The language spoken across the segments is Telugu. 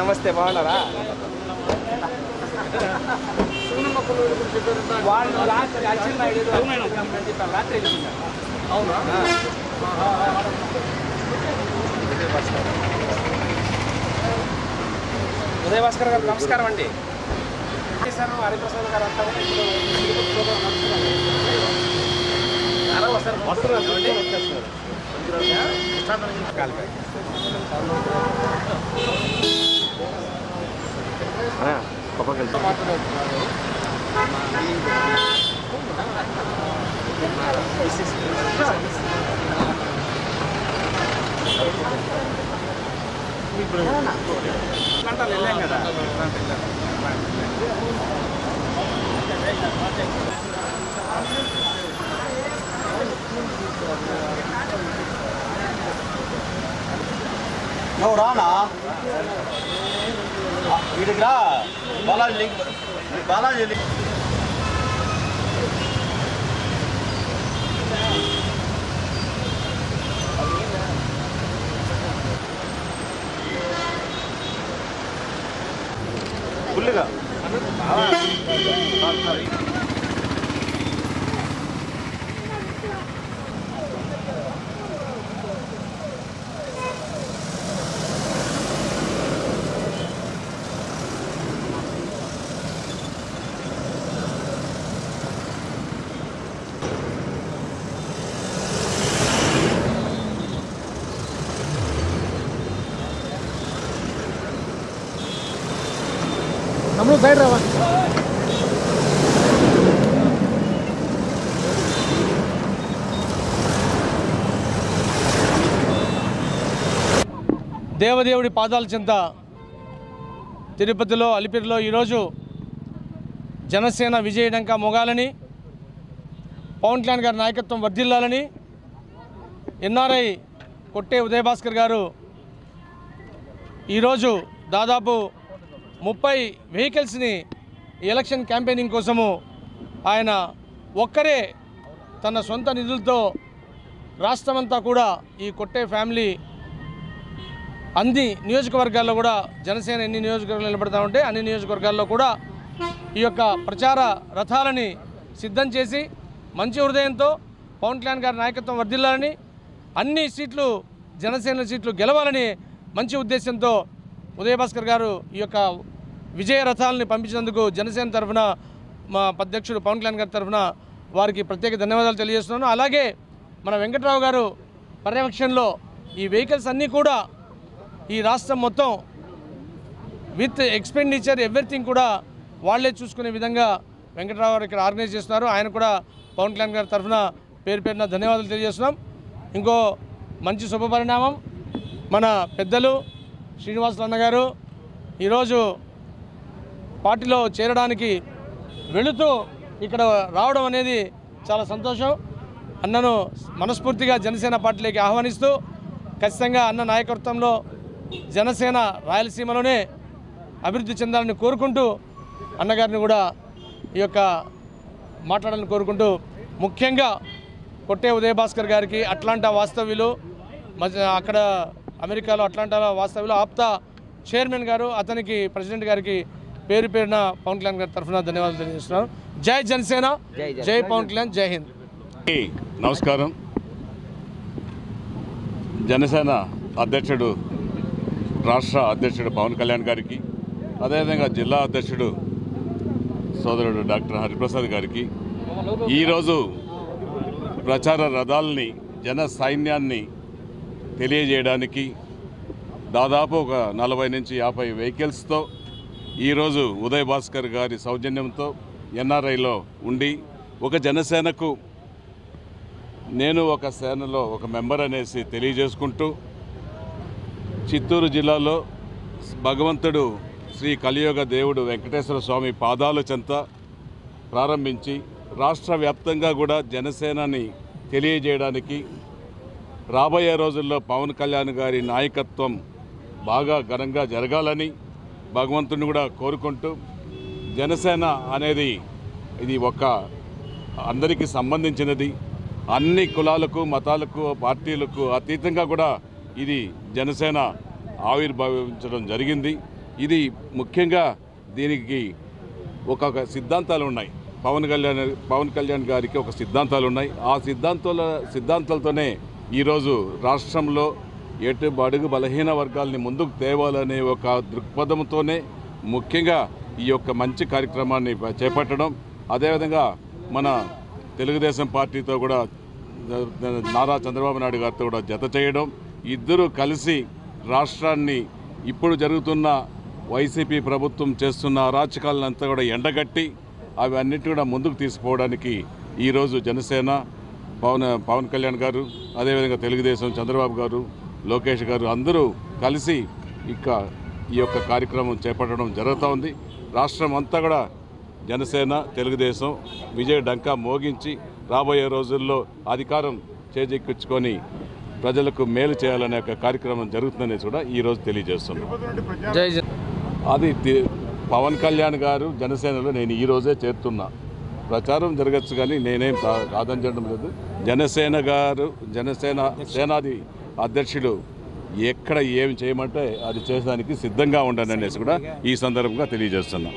నమస్తే, బాగున్నారా? వాళ్ళు రాత్రి అవునా? ఉదయ భాస్కర్ గారు నమస్కారం అండి. సార్ హరిప్రసాద్ గారు అంతా వెళ్ళాం కదా. నువ్వు రానా వీడికి రా. బాలాజీ బాలాజీ ఫుల్గా हम लोग बैठ रहा దేవదేవుడి పాదాల చెంత తిరుపతిలో అలిపిరిలో ఈరోజు జనసేన విజయడంకా మొగాలని, పవన్ కళ్యాణ్ గారి నాయకత్వం వర్ధిల్లాలని ఎన్ఆర్ఐ కొట్టే ఉదయ భాస్కర్ గారు ఈరోజు దాదాపు 30 వెహికల్స్ని ఎలక్షన్ క్యాంపెయినింగ్ కోసము ఆయన ఒక్కరే తన సొంత నిధులతో రాష్ట్రమంతా కూడా ఈ కొట్టే ఫ్యామిలీ అన్ని నియోజకవర్గాల్లో కూడా జనసేన ఎన్ని నియోజకవర్గాలు నిలబడతా ఉంటే అన్ని నియోజకవర్గాల్లో కూడా ఈ యొక్క ప్రచార రథాలని సిద్ధం చేసి మంచి హృదయంతో పవన్ కళ్యాణ్ గారి నాయకత్వం వర్ధిల్లాలని, అన్ని సీట్లు జనసేన సీట్లు గెలవాలని మంచి ఉద్దేశంతో ఉదయ భాస్కర్ గారు ఈ యొక్క విజయ రథాలని పంపించినందుకు జనసేన తరఫున మా అధ్యక్షుడు పవన్ కళ్యాణ్ గారి తరఫున వారికి ప్రత్యేక ధన్యవాదాలు తెలియజేస్తున్నాను. అలాగే మన వెంకట్రావు గారు పర్యవేక్షణలో ఈ వెహికల్స్ అన్నీ కూడా ఈ రాష్ట్రం మొత్తం విత్ ఎక్స్పెండిచర్ ఎవ్రీథింగ్ కూడా వాళ్లే చూసుకునే విధంగా వెంకట్రావు గారు ఇక్కడ ఆర్గనైజ్ చేస్తున్నారు. ఆయన కూడా పవన్ కళ్యాణ్ గారి తరఫున పేరు పేరున ధన్యవాదాలు తెలియజేస్తున్నాం. ఇంకో మంచి శుభపరిణామం, మన పెద్దలు శ్రీనివాసులు అన్నగారు ఈరోజు పార్టీలో చేరడానికి వెళుతూ ఇక్కడ రావడం అనేది చాలా సంతోషం. అన్నను మనస్ఫూర్తిగా జనసేన పార్టీలోకి ఆహ్వానిస్తూ ఖచ్చితంగా అన్న నాయకత్వంలో జనసేన రాయలసీమలోనే అభివృద్ధి చెందాలని కోరుకుంటూ అన్నగారిని కూడా ఈ యొక్క మాట్లాడాలని కోరుకుంటూ, ముఖ్యంగా కొట్టే ఉదయ భాస్కర్ గారికి అట్లాంటా వాస్తవ్యులు, అక్కడ అమెరికాలో అట్లాంటాలో వాస్తవ్యులు ఆప్తా చైర్మన్ గారు, అతనికి ప్రెసిడెంట్ గారికి పేరు పేరున పవన్ కళ్యాణ్ గారి తరఫున ధన్యవాదాలు తెలియజేస్తున్నాను. జై జనసేన, జై పవన్ కళ్యాణ్, జై హింద్. నమస్కారం. జనసేన అధ్యక్షుడు, రాష్ట్ర అధ్యక్షుడు పవన్ కళ్యాణ్ గారికి, అదేవిధంగా జిల్లా అధ్యక్షుడు సోదరుడు డాక్టర్ హరిప్రసాద్ గారికి ఈరోజు ప్రచార రథాలని, జన సైన్యాన్ని తెలియజేయడానికి దాదాపు ఒక 40 నుంచి 50 వెహికల్స్తో ఈరోజు ఉదయ్ భాస్కర్ గారి సౌజన్యంతో ఎన్ఆర్ఐలో ఉండి ఒక జనసేనకు నేను ఒక సేనలో ఒక మెంబర్ అనేసి తెలియజేసుకుంటూ చిత్తూరు జిల్లాలో భగవంతుడు శ్రీ కలియుగ దేవుడు వెంకటేశ్వర స్వామి పాదాల చెంత ప్రారంభించి రాష్ట్ర వ్యాప్తంగా కూడా జనసేనని తెలియజేయడానికి రాబోయే రోజుల్లో పవన్ కళ్యాణ్ గారి నాయకత్వం బాగా ఘనంగా జరగాలని భగవంతుని కూడా కోరుకుంటూ, జనసేన అనేది ఇది ఒక అందరికీ సంబంధించినది, అన్ని కులాలకు మతాలకు పార్టీలకు అతీతంగా కూడా ఇది జనసేన ఆవిర్భవించడం జరిగింది. ఇది ముఖ్యంగా దీనికి ఒక సిద్ధాంతాలు ఉన్నాయి. పవన్ కళ్యాణ్ గారికి ఒక సిద్ధాంతాలు ఉన్నాయి. ఆ సిద్ధాంతాలతోనే ఈరోజు రాష్ట్రంలో బడుగు బలహీన వర్గాల్ని ముందుకు తేవాలనే ఒక దృక్పథంతోనే ముఖ్యంగా ఈ యొక్క మంచి కార్యక్రమాన్ని చేపట్టడం, అదేవిధంగా మన తెలుగుదేశం పార్టీతో కూడా నారా చంద్రబాబు నాయుడు గారితో కూడా జత చేయడం, ఇద్దరూ కలిసి రాష్ట్రాన్ని ఇప్పుడు జరుగుతున్న వైసీపీ ప్రభుత్వం చేస్తున్న అరాచకాలంతా కూడా ఎండగట్టి అవి అన్నిటి కూడా ముందుకు తీసుకుపోవడానికి ఈరోజు జనసేన పవన్ కళ్యాణ్ గారు, అదేవిధంగా తెలుగుదేశం చంద్రబాబు గారు, లోకేష్ గారు అందరూ కలిసి ఈ యొక్క కార్యక్రమం చేపట్టడం జరుగుతూ ఉంది. రాష్ట్రం అంతా కూడా జనసేన తెలుగుదేశం విజయ డంకా మోగించి రాబోయే రోజుల్లో అధికారం చేజిక్కించుకొని ప్రజలకు మేలు చేయాలనే ఒక కార్యక్రమం జరుగుతుందని కూడా ఈరోజు తెలియజేస్తున్నాం. అది పవన్ కళ్యాణ్ గారు జనసేనలో నేను ఈరోజే చేరుతున్నా. ప్రచారం జరగచ్చు కానీ నేనేం కాదని లేదు. సేనాది అధ్యక్షుడు ఎక్కడ ఏమి చేయమంటే అది చేసడానికి సిద్ధంగా ఉండననేసి కూడా ఈ సందర్భంగా తెలియజేస్తున్నాం.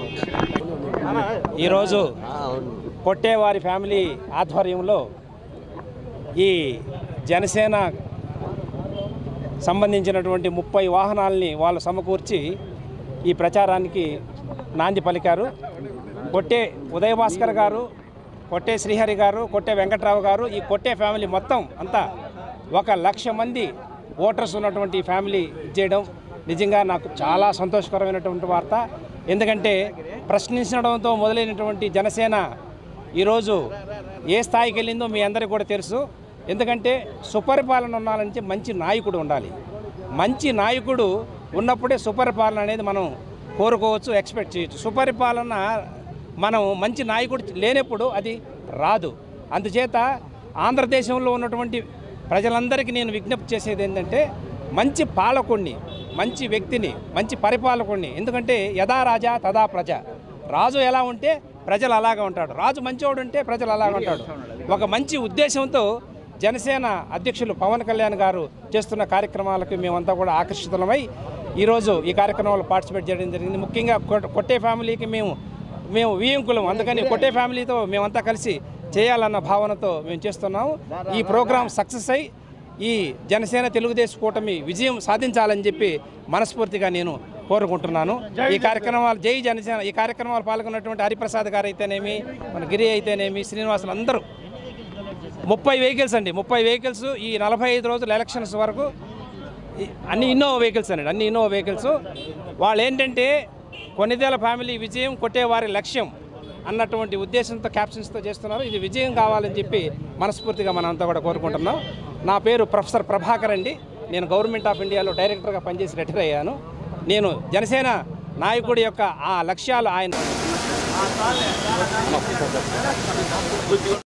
ఈరోజు కొట్టేవారి ఫ్యామిలీ ఆధ్వర్యంలో ఈ జనసేన సంబంధించినటువంటి 30 వాహనాలని వాళ్ళు సమకూర్చి ఈ ప్రచారానికి నాంది పలికారు. కొట్టే ఉదయభాస్కర్ గారు, కొట్టే శ్రీహరి గారు, కొట్టే వెంకట్రావు గారు, ఈ కొట్టే ఫ్యామిలీ మొత్తం అంతా 1,00,000 మంది ఓటర్స్ ఉన్నటువంటి ఫ్యామిలీ చేయడం నిజంగా నాకు చాలా సంతోషకరమైనటువంటి వార్త. ఎందుకంటే ప్రశ్నించడంతో మొదలైనటువంటి జనసేన ఈరోజు ఏ స్థాయికి వెళ్ళిందో మీ అందరికీ కూడా తెలుసు. ఎందుకంటే సుపరిపాలన ఉండాలంటే మంచి నాయకుడు ఉండాలి. మంచి నాయకుడు ఉన్నప్పుడే సుపరిపాలన అనేది మనం కోరుకోవచ్చు, ఎక్స్పెక్ట్ చేయొచ్చు. సుపరిపాలన మనం మంచి నాయకుడు లేనప్పుడు అది రాదు. అందుచేత ఆంధ్రదేశంలో ఉన్నటువంటి ప్రజలందరికీ నేను విజ్ఞప్తి చేసేది ఏంటంటే మంచి పాలకుడిని, మంచి వ్యక్తిని, మంచి పరిపాలకుడిని. ఎందుకంటే యథా రాజా తదా ప్రజ. రాజు ఎలా ఉంటే ప్రజలు అలాగా ఉంటాడు, రాజు మంచివాడు ఉంటే ప్రజలు అలాగా ఉంటాడు. ఒక మంచి ఉద్దేశంతో జనసేన అధ్యక్షులు పవన్ కళ్యాణ్ గారు చేస్తున్న కార్యక్రమాలకు మేమంతా కూడా ఆకర్షితులమై ఈరోజు ఈ కార్యక్రమంలో పార్టిసిపేట్ చేయడం జరిగింది. ముఖ్యంగా కొట్టే ఫ్యామిలీకి మేము వియ్యంకులం, అందుకని కొట్టే ఫ్యామిలీతో మేమంతా కలిసి చేయాలన్న భావనతో మేము చేస్తున్నాము. ఈ ప్రోగ్రాం సక్సెస్ అయ్యి ఈ జనసేన తెలుగుదేశం కూటమి విజయం సాధించాలని చెప్పి మనస్ఫూర్తిగా నేను కోరుకుంటున్నాను. ఈ కార్యక్రమాలు జై జనసేన ఈ కార్యక్రమాలు పాల్గొన్నటువంటి హరిప్రసాద్ గారు అయితేనేమి, మన గిరి అయితేనేమి, శ్రీనివాసులు అందరూ 30 వెహికల్స్ అండి, 30 వెహికల్స్ ఈ 45 రోజుల ఎలక్షన్స్ వరకు అన్ని ఇన్నోవా వెహికల్స్ అండి, అన్ని ఇన్నోవా వెహికల్స్. వాళ్ళు ఏంటంటే కొన్నిదేళ్ల ఫ్యామిలీ విజయం కొట్టేవారి లక్ష్యం అన్నటువంటి ఉద్దేశంతో క్యాప్షన్స్తో చేస్తున్నారు. ఇది విజయం కావాలని చెప్పి మనస్ఫూర్తిగా మనంతా కూడా కోరుకుంటున్నాం. నా పేరు ప్రొఫెసర్ ప్రభాకర్ అండి. నేను గవర్నమెంట్ ఆఫ్ ఇండియాలో డైరెక్టర్గా పనిచేసి రిటైర్ అయ్యాను. నేను జనసేన నాయకుడి యొక్క ఆ లక్ష్యాలు ఆయన